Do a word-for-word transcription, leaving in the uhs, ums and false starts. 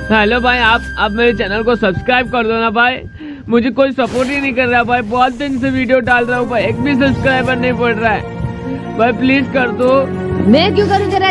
Hello भाई, आप आप मेरे चैनल को सब्सक्राइब कर दो ना भाई, मुझे कोई सपोर्ट ही नहीं कर रहा भाई। बहुत दिन से वीडियो डाल रहा हूँ भाई, एक भी सब्सक्राइबर नहीं पड़ रहा है भाई, प्लीज कर दो। मैं क्यों करूँ तेरा